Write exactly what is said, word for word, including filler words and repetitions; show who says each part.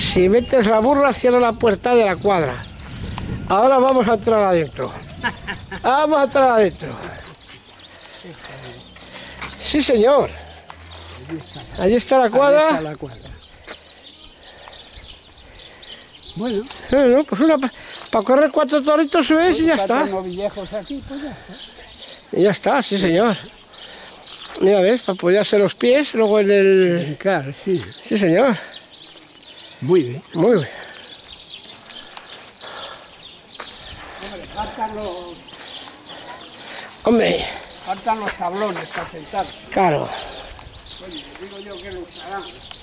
Speaker 1: Si metes la burra, cierra la puerta de la cuadra. Ahora vamos a entrar adentro. Vamos a entrar adentro. Sí, señor. Allí está la cuadra.
Speaker 2: Ahí está la cuadra. Bueno.
Speaker 1: Bueno, pues una para correr cuatro toritos subes y ya está.
Speaker 2: Novillejos aquí, pues ya está.
Speaker 1: Y ya está, sí, señor. Mira, ves, para apoyarse los pies, luego en el...
Speaker 2: Claro, sí.
Speaker 1: Sí, señor.
Speaker 2: Muy bien.
Speaker 1: Muy bien.
Speaker 2: Hombre, faltan los...
Speaker 1: Hombre.
Speaker 2: Faltan los tablones para sentar.
Speaker 1: Claro.
Speaker 2: Oye, digo yo que lo usarán.